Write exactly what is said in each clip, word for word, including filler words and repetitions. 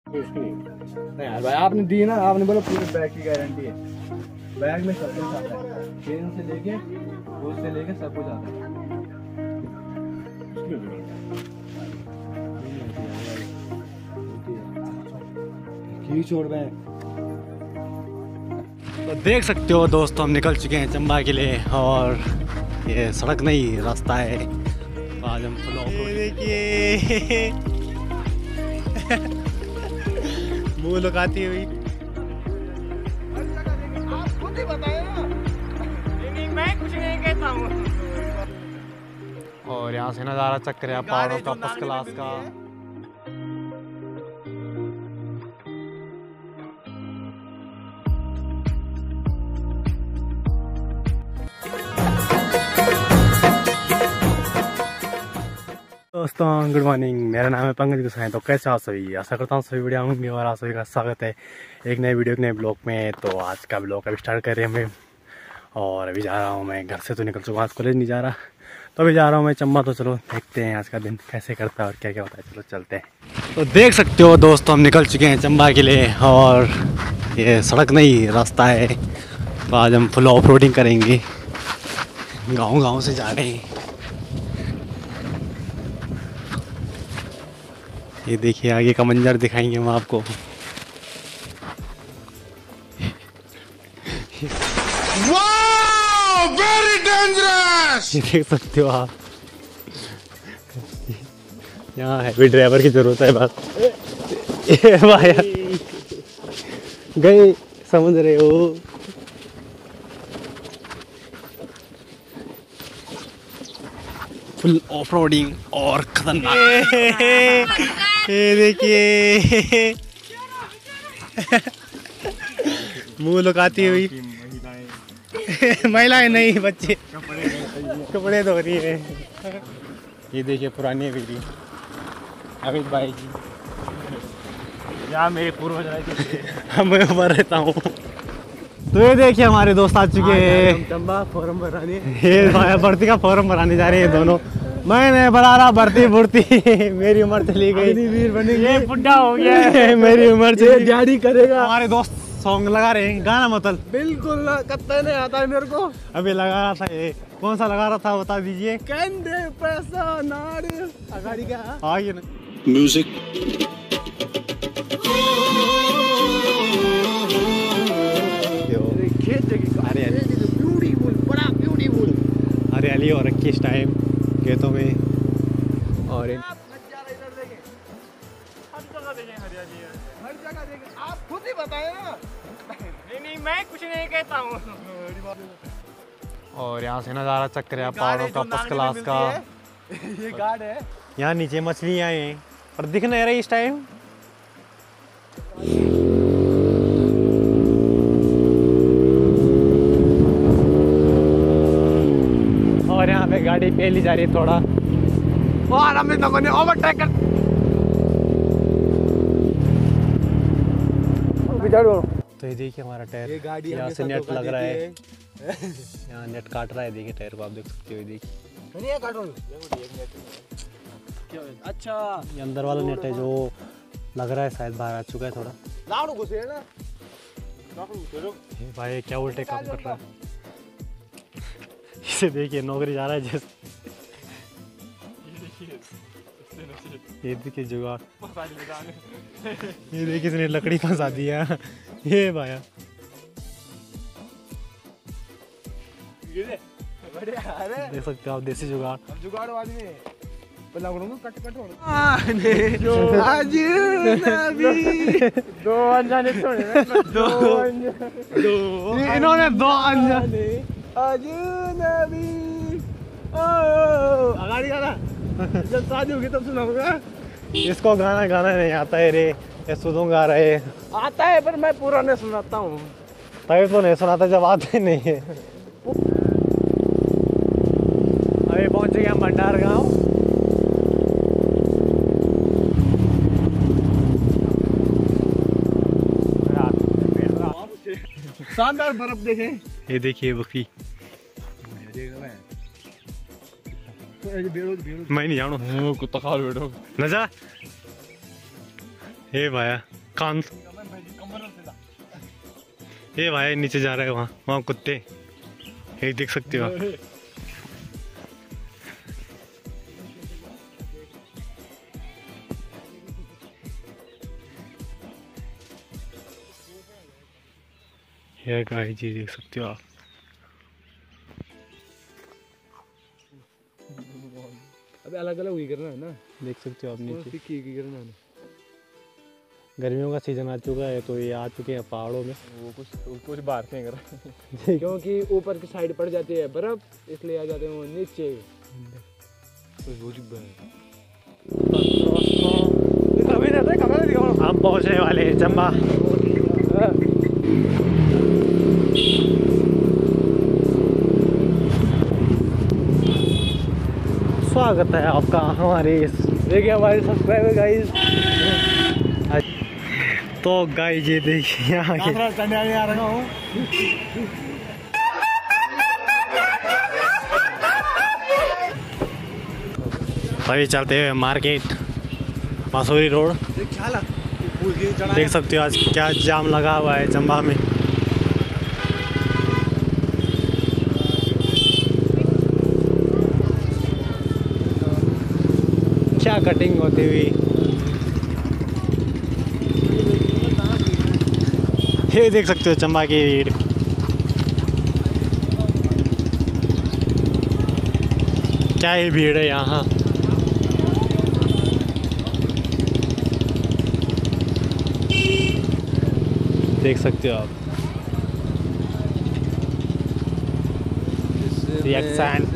नहीं यार भाई, आपने दी ना, आपने बोला पूरे बैग की गारंटी है। बैग में सब कुछ आता है, चेन से लेके बोझ से लेके सब कुछ आता है। की छोड़ बैग। तो देख सकते हो दोस्तों, हम निकल चुके हैं चंबा के लिए और ये सड़क नहीं रास्ता है। आज हम फुल ऑफ रोड। देखिए मुँह लुकाती हुई। आप खुद ही बताए ना। नहीं, मैं कुछ नहीं कहता हूँ। और यहाँ से नज़ारा चेक करें पहाड़ों का फर्स्ट क्लास का। दोस्तों गुड मॉर्निंग, मेरा नाम है पंकज गुसाई। तो कैसे आप सभी, आशा करता हूँ सभी बढ़िया होंगे और आप सभी का स्वागत है एक नए वीडियो, एक नए ब्लॉग में। तो आज का ब्लॉग अभी स्टार्ट कर रहे हैं हमें। और अभी जा रहा हूँ मैं, घर से तो निकल चुका, आज कॉलेज नहीं जा रहा, तो अभी जा रहा हूँ मैं चंबा। तो चलो देखते हैं आज का दिन कैसे करता है और क्या क्या होता है, चलो चलते हैं। तो देख सकते हो दोस्तों, हम निकल चुके हैं चंबा के लिए और ये सड़क नहीं रास्ता है। तो आज हम फुल ऑफ रोडिंग करेंगे, गाँव गाँव से जा रहे हैं। ये देखिए आगे का मंजर दिखाएंगे हम आपको। Wow, very dangerous. ये देख सकते हो आप, यहाँ हैवी ड्राइवर की जरूरत है बस। ये भाई गए, समझ रहे हो। फुल ऑफ रोडिंग और खतरनाक। ये देखिए मुंह लुकाती हुई महिलाएं नहीं, बच्चे कपड़े धो रही है। ये देखिए पुरानी वीडियो अमित भाई की, यहाँ मेरे पूर्वज रहते थे, मैं ऊपर रहता हूँ। तो ये देखिए हमारे दोस्त आ चुके हैं चंबा फॉर्म भराने। ये भर्ती का फॉर्म भराने जा रहे हैं दोनों। मैं नहीं भरा रहा भर्ती भर्ती मेरी उम्र चली गई, वीर बनेंगे। ये बुढ़ा हो गया मेरी उम्र चली। दिहाड़ी करेगा। हमारे दोस्त सॉन्ग लगा रहे हैं, गाना मतलब बिल्कुल ना, कत्ता नहीं आता है मेरे को। अभी लगा रहा था। ये कौन सा लगा रहा था बता दीजिए। कंधे पैसा नार अगाड़ी का आगे ना म्यूजिक। खेत जगह ब्यूटीफुल, बड़ा ब्यूटीफुल हरियाली हो रखी इस टाइम खेतों में। और इन... इधर देखें, हर जगह देखें हरियाली है, हर जगह देखें। आप खुद ही बताए ना। नहीं नहीं, मैं कुछ नहीं कहता हूँ। और यहाँ से नज़ारा चेक करें पहाड़ों का फर्स्ट क्लास का। ये गार्ड है। यहाँ नीचे मछलियाँ हैं पर दिख नहीं रही इस टाइम। और यहाँ पे गाड़ी पहली जा रही है थोड़ा, और हमें लोगों ने ओवरटेक कर। तो ये देखिए हमारा टायर, ये गाड़ी यहाँ से हमेशा नेट धोखा लग रहा है, देती यहाँ नेट काट रहा है। देखिए टायर को आप देख सकते हो, देखिए नहीं है काटो। अच्छा, ये अंदर वाला नेट है जो लग रहा है शायद बाहर आ चुका है थोड़ा। लाड़ू घुसे ना। ये भाई क्या उल्टे काम कर रहा है। इसे देखिए नौकरी जा रहा है जैसे। ये देखिए जुगाड़, ये देखिए इसने लकड़ी फंसा दिया। ये भाया देख सकते हो आप, देसी जुगाड़। जुगाड़ आदमी कट कट आने दो अजनबी, दो अनजाने छोड़े, दो दो इन्होंने दो अनजाने अजनबी। ओ अगाड़ी गाना जब शादी होगी तब सुनाऊंगा। इसको गाना गाना नहीं आता है रे, ये सुनूं गा रहे। आता है पर मैं पूरा नहीं सुनाता हूँ। तभी तो नहीं सुनाता जब आते नहीं है। अभी पहुंच गए हम भंडार गांव। शानदार बर्फ देखें। ये देखिए बकरी, मैं नहीं जानू कुत्ता खा बैठो न जा। हे भाया कान, ये भाई नीचे जा रहा है, वहाँ वहाँ कुत्ते ये देख सकते हो। ये गाय जी देख सकते हो आप। अबे अलग अलग हुई करना है ना, देख सकते हो आप नीचे की की करना है। गर्मियों का सीजन आ चुका है तो ये आ चुके हैं पहाड़ों में। वो कुछ कुछ बाहर से कर क्योंकि ऊपर की साइड पड़ जाती है बर्फ, इसलिए आ जाते हैं वो नीचे। हम पहुंचने वाले हैं चंबा। स्वागत है आपका हमारे इस, देखिए हमारे सब्सक्राइबर गाइस। तो गाइस ये देखिए यहाँ के आ रहा हूँ। अभी चलते हुए मार्केट मसूरी रोड। देख सकते हो आज क्या जाम लगा हुआ है चंबा में। क्या कटिंग होती हुई, ये देख सकते हो चंबा की भीड़। क्या ही भीड़ है यहाँ। देख सकते हो आप रिएक्शन।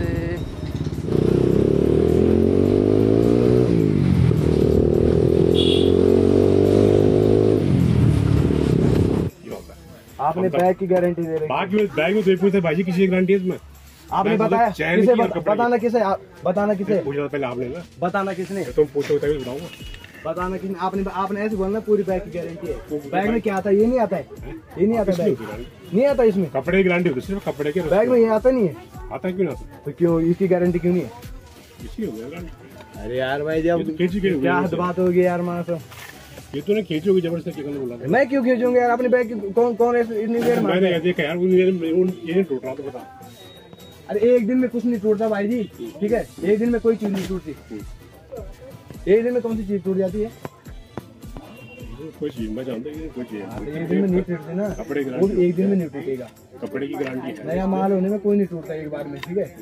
आपने बैग की गारंटी दे रही बैग में बैग में तो भाई जी किसी गारंटी है इसमें? आपने बताया किसे बता, बताना किसे आप, बताना किसे पूछा पहले आपने ना, बताना किसने, तुम पूछो बताओ बताऊंगा। बताना किसने? आपने आपने ऐसे बोलना पूरी बैग की गारंटी है। बैग में क्या आता है? ये नहीं आता है, ये नहीं आता बैग, नहीं आता इसमें। कपड़े की गारंटी होती है सिर्फ कपड़े के, बैग में ये आता नहीं है। आता है क्यों ना आता? तो क्यों इसकी गारंटी क्यों नहीं है? किसी हो गया। अरे यार भाई जब खींची के क्या हद बात होगी यार मानो। ये तो ना खींची होगी जबरदस्ती किसने बोला? मैं क्यों खींचूंगा यार अपने बैग की? कौन कौन ऐसे इतनी देर मैंने ये देखा यार, ये नहीं टूट रहा तो बता। अरे एक दिन में कुछ नहीं टूटता भाई जी, ठीक है? एक दिन में कोई चीज नहीं टूटती। एक दिन में कौन सी चीज टूट जाती है? कोई चीज मैं जानता हूँ कोई चीज एक दिन में नहीं टूटती ना, कपड़े की वो भी एक दिन में नहीं टूटेगा। कपड़े की गारंटी है। नया माल होने में कोई नहीं टूटता एक बार में, ठीक है?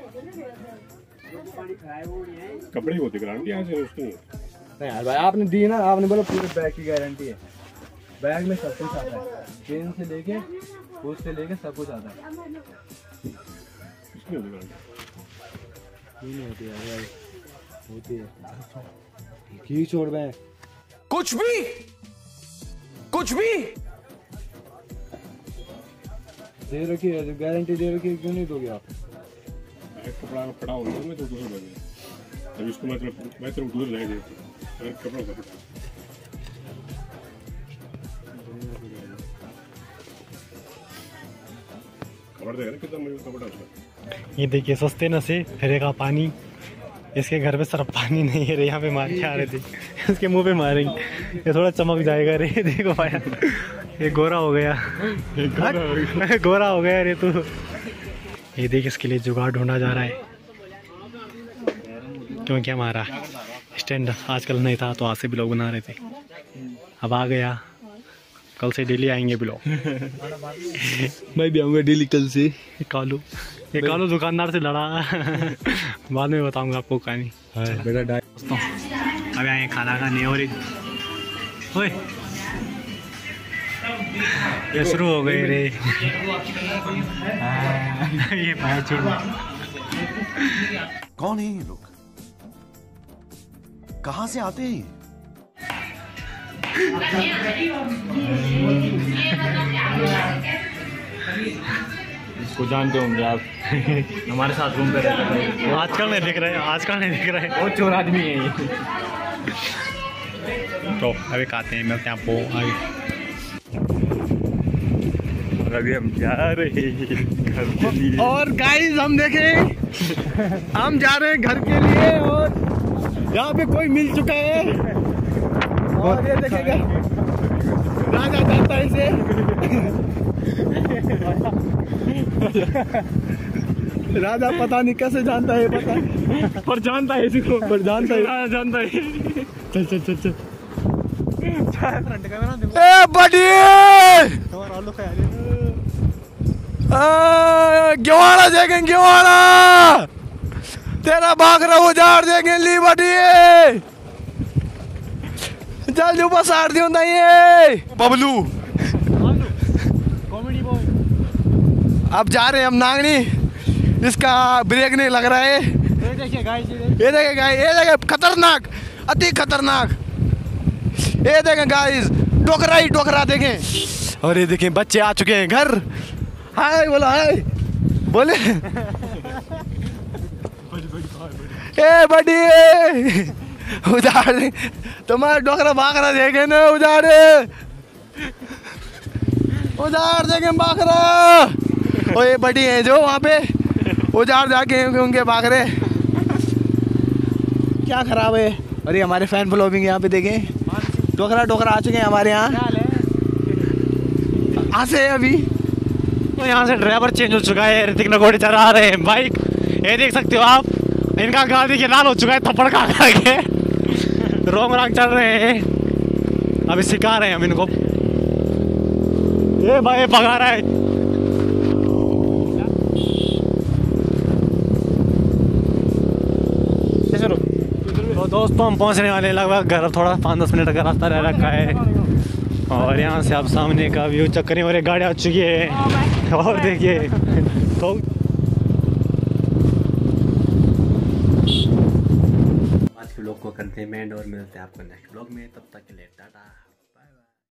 कपड़े की होती गारंटी है उसकी नहीं यार भाई आपने दी ना, आपने बोला पूरे बैग की गारंटी है। बैग में सब कुछ आता है, चेन से लेके बूट से लेके सब कुछ आता है। किसकी होती गारंटी? नहीं होती यार, होती है। की छोड़ बैग कुछ भी कुछ भी दे रखी है, गारंटी दे रखी है, क्यों नहीं दोगे आप? कपड़ा पड़ा होगा मैं तो दूसरा लगे, तब इसको मैं मैं तेरे को दूर रह गया अगर कपड़ा का खबर देगा ना कितना मुझे कपड़ा उसका। ये देखिए सस्ते न से फिरेगा पानी। इसके घर पे सिर्फ पानी नहीं है रे, यहाँ पे मार के आ रहे थे, इसके मुंह पे मारेंगे, ये थोड़ा चमक जाएगा रे। देखो भाई ये गोरा हो गया, गोरा हो गया रे तू। ये देख इसके लिए जुगाड़ ढूंढा जा रहा है, क्योंकि हमारा स्टैंड आजकल नहीं था तो आज से ब्लॉग बना रहे थे, अब आ गया। कल से डेली आएंगे ब्लॉग। मैं भी आऊँगा डेली कल से। कालू ये कालू दुकानदार से लड़ा। बाद में बताऊंगा आपको कहानी। बेटा डाय दोस्तों अभी आए खाना खाने और ओए ये शुरू हो गए रे। ये भाई छोड़। कौन है ये लोग? कहाँ से आते हैं? इसको जानते होंगे आप। हमारे साथ रूम पे रहता है। आजकल नहीं दिख रहे, आजकल नहीं दिख रहे, बहुत चोर आदमी है ये। तो अभी खाते हैं, मिलते हैं आपको आगे। अभी हम जा रहे हैं घर के लिए। और गाइस हम देखें हम जा रहे हैं घर के लिए, और यहाँ पे कोई मिल चुका है और ये देखेगा राजा जानता है इसे। राजा पता नहीं कैसे जानता है, पता है पर जानता है इसको, पर जानता है, राजा जानता है। चल चल चल चल फ्रंट कैमरा दे। ए बड़ी तुम्हारा आलू खा रहे गेवाड़ा देखें, गेवाड़ा तेरा बाखरा उजाड़ देंगे। ली बड़ी जल्दी ऊपर साड़ दियो ना ये बबलू। Comedy boy. अब जा रहे हैं हम नागनी, इसका ब्रेक नहीं लग रहा है। ये देखिए गाइस, ये देखें गाइस, ये देखें खतरनाक, अति खतरनाक। ये देखें गाइस, टोकरा ही टोकरा देखें। और ये देखें बच्चे आ चुके हैं घर। हाय बोलो, हाय बोले। ए बड़ी उजाड़ तुम्हारा डोकरा बाखरा देखे ना, उजाड़े उजाड़ देखे बाखरा। और ये बड़ी है जो वहाँ पे उजाड़ जाके उनके बाखरे क्या खराब है। और ये हमारे फैन फॉलोइंग यहाँ पे देखें, डोकरा डोकरा आ चुके हैं हमारे यहाँ। आ से अभी तो यहाँ से ड्राइवर चेंज हो चुका है, ऋतिक नगोड़ी चला रहे हैं बाइक। ये देख सकते हो आप, इनका गाड़ी के लाल हो चुका है थप्पड़ खा खा के। रोंग रांग चल रहे हैं, अभी सिखा रहे हैं हम इनको। ये भाई भगा रहा है। तो दोस्तों हम पहुंचने वाले हैं लगभग घर। थोड़ा पाँच दस मिनट का रास्ता रह रखा है। और यहाँ से आप सामने का व्यू चेक करें, और एक गाड़ी आ चुकी है। और देखिए तो आज के ब्लॉग को करते हैं एंड और मिलते हैं आपको नेक्स्ट ब्लॉग में। तब तक के लिए टाटा।